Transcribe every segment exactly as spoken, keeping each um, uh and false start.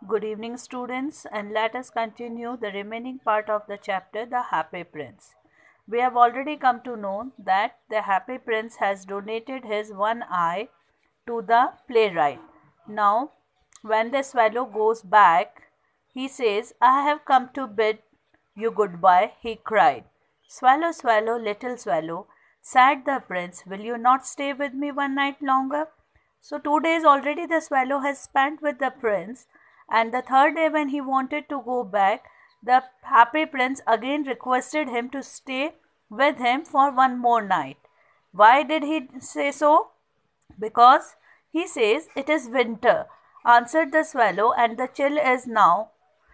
Good evening, students, and let us continue the remaining part of the chapter, The Happy Prince. We have already come to know that the Happy Prince has donated his one eye to the playwright. Now, when the swallow goes back, he says, I have come to bid you goodbye, he cried. Swallow, swallow, little swallow, said the prince, will you not stay with me one night longer? So, two days already the swallow has spent with the prince, and the third day, when he wanted to go back, the happy prince again requested him to stay with him for one more night. Why did he say so? Because he says it is winter, answered the swallow, and the chill is now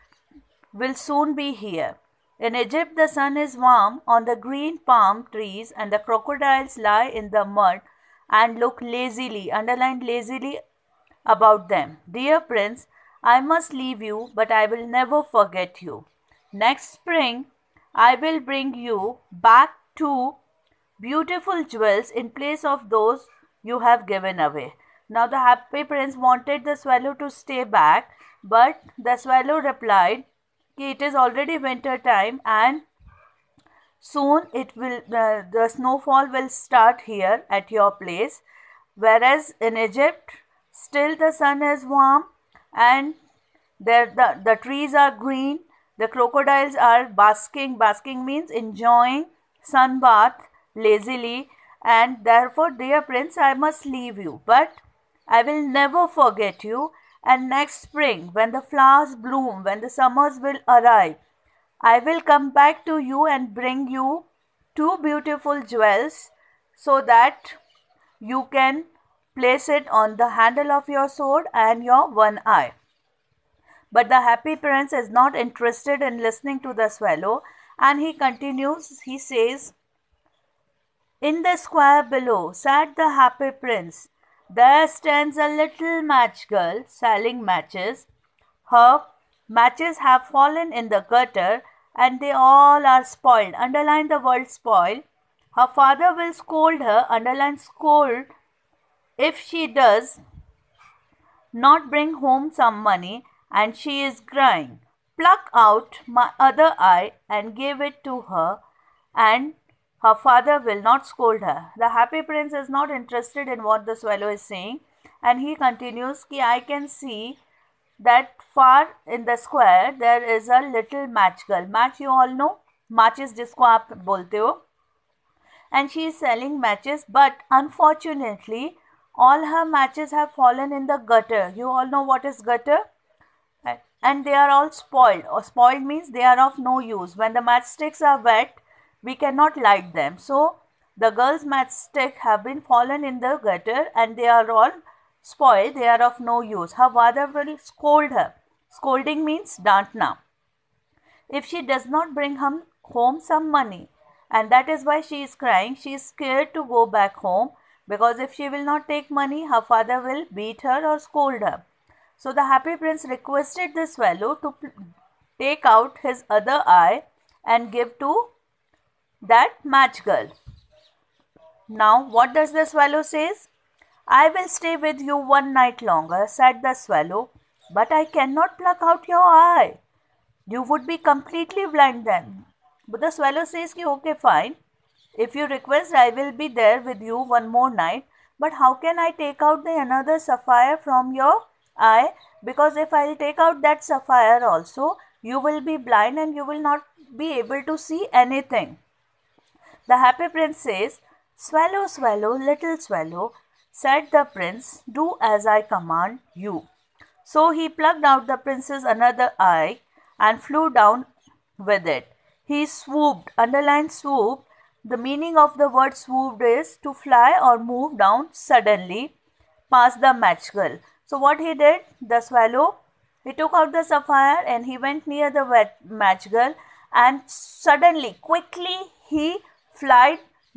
will soon be here. In Egypt, the sun is warm on the green palm trees, and the crocodiles lie in the mud and look lazily, underlined lazily, about them. Dear Prince, I must leave you, but I will never forget you. Next spring, I will bring you back two beautiful jewels in place of those you have given away. Now, the happy prince wanted the swallow to stay back, but the swallow replied, it is already winter time and soon it will uh, the snowfall will start here at your place, whereas in Egypt still the sun is warm and there the, the trees are green, the crocodiles are basking. Basking means enjoying sun bath lazily, and therefore, dear prince, I must leave you, but I will never forget you. And next spring, when the flowers bloom, when the summers will arrive, I will come back to you and bring you two beautiful jewels so that you can place it on the handle of your sword and your one eye. But the happy prince is not interested in listening to the swallow, and he continues, he says, in the square below sat the happy prince. There stands a little match girl selling matches. Her matches have fallen in the gutter and they all are spoiled. Underline the word spoiled. Her father will scold her. Underline scold if she does not bring home some money, and she is crying. Pluck out my other eye and give it to her, and her father will not scold her. The happy prince is not interested in what the swallow is saying, and he continues, Ki I can see that far in the square there is a little match girl. Match you all know, matches जिसको आप बोलते हो, and she is selling matches, but unfortunately all her matches have fallen in the gutter. You all know what is gutter? And they are all spoiled. Or spoiled means they are of no use. When the matchsticks are wet, we cannot light them. So the girl's matchstick have been fallen in the gutter and they are all spoiled. They are of no use. Her father will scold her. Scolding means dantna. If she does not bring home, home some money, and that is why she is crying. She is scared to go back home, because if she will not take money, her father will beat her or scold her. So the happy prince requested the swallow to take out his other eye and give to that match girl. Now, what does the swallow says? I will stay with you one night longer, said the swallow, but I cannot pluck out your eye. You would be completely blind then. But the swallow says, okay, fine. If you request, I will be there with you one more night. But how can I take out the another sapphire from your eye? Because if I will take out that sapphire also, you will be blind and you will not be able to see anything. The happy prince says, swallow, swallow, little swallow, said the prince, do as I command you. So he plucked out the prince's another eye and flew down with it. He swooped, underline swoop. The meaning of the word swooped is to fly or move down suddenly past the match girl. So what he did, the swallow, he took out the sapphire and he went near the wet match girl, and suddenly, quickly, he flied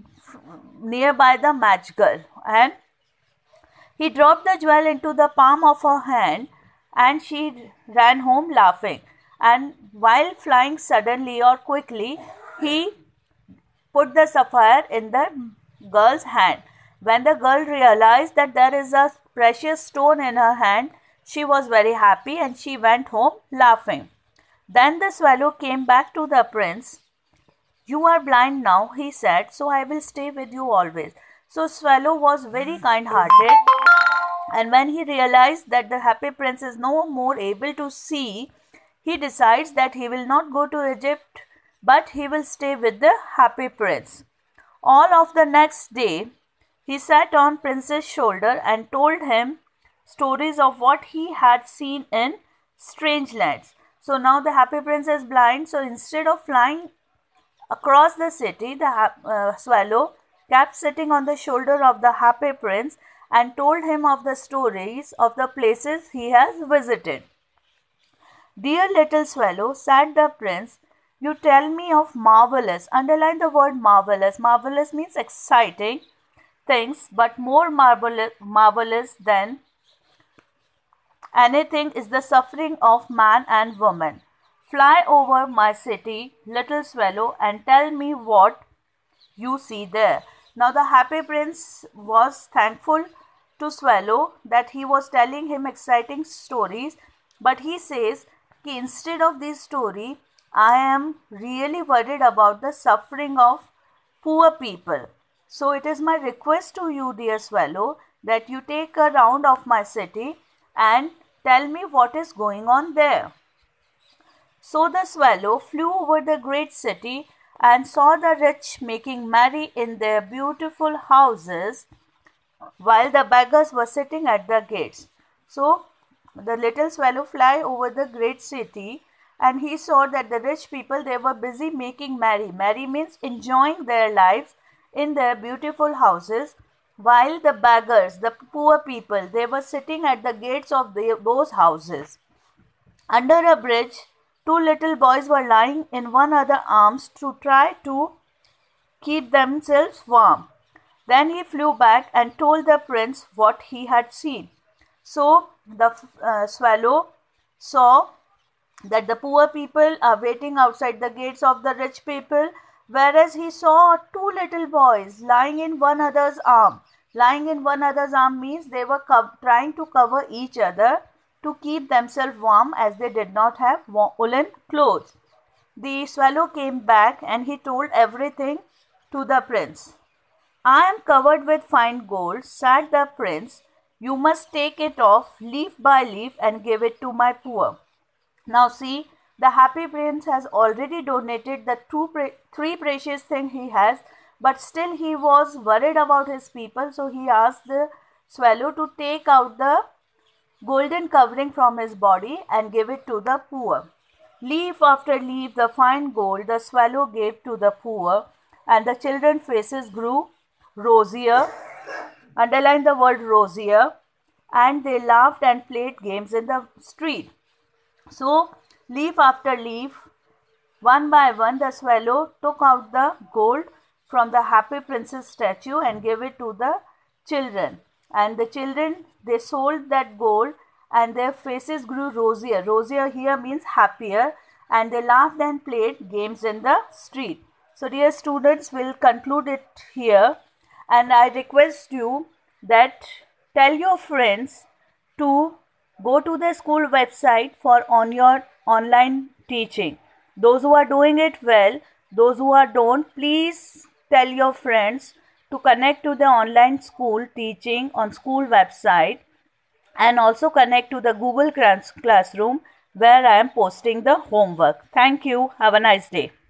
nearby the match girl, and he dropped the jewel into the palm of her hand, and she ran home laughing. And while flying suddenly or quickly, he put the sapphire in the girl's hand. When the girl realized that there is a precious stone in her hand, She was very happy and she went home laughing. Then the swallow came back to the prince. "You are blind now," he said, "so I will stay with you always." So swallow was very kind-hearted, and when he realized that the happy prince is no more able to see, he decides that he will not go to Egypt, but he will stay with the happy prince. All of the next day, he sat on prince's shoulder and told him stories of what he had seen in strange lands. So now the happy prince is blind, so instead of flying across the city, the uh, swallow kept sitting on the shoulder of the happy prince and told him of the stories of the places he has visited. "Dear little swallow," said the prince, "you tell me of marvelous," underline the word marvelous, marvelous means exciting things, but more marvelous, marvelous than anything is the suffering of man and woman. "Fly over my city, little swallow, and tell me what you see there." Now the happy prince was thankful to swallow that he was telling him exciting stories, but he says, instead of this story, I am really worried about the suffering of poor people. So it is my request to you, dear swallow, that you take a round of my city and tell me what is going on there. So the swallow flew over the great city and saw the rich making merry in their beautiful houses, while the beggars were sitting at the gates. So the little swallow fly over the great city, and he saw that the rich people, they were busy making merry. Merry means enjoying their lives in their beautiful houses, while the beggars, the poor people, they were sitting at the gates of the, those houses. Under a bridge, two little boys were lying in one another's arms to try to keep themselves warm. Then he flew back and told the prince what he had seen. So the uh, swallow saw that the poor people are waiting outside the gates of the rich people, whereas he saw two little boys lying in one another's arm. Lying in one another's arm means they were trying to cover each other to keep themselves warm, as they did not have woolen clothes. The swallow came back and he told everything to the prince. "I am covered with fine gold," said the prince. "You must take it off leaf by leaf and give it to my poor." Now see, the happy prince has already donated the two pre- three precious things he has, but still he was worried about his people, so he asked the swallow to take out the golden covering from his body and give it to the poor. Leaf after leaf, the fine gold the swallow gave to the poor, and the children's faces grew rosier, underline the word rosier, and they laughed and played games in the street. So, leaf after leaf, one by one, the swallow took out the gold from the happy prince's statue and gave it to the children. And the children, they sold that gold and their faces grew rosier. Rosier here means happier, and they laughed and played games in the street. So dear students, we'll conclude it here, and I request you that tell your friends to go to the school website for on your online teaching. Those who are doing it well, those who are don't, please tell your friends to connect to the online school teaching on school website, and also connect to the Google Classroom where I am posting the homework. Thank you. Have a nice day.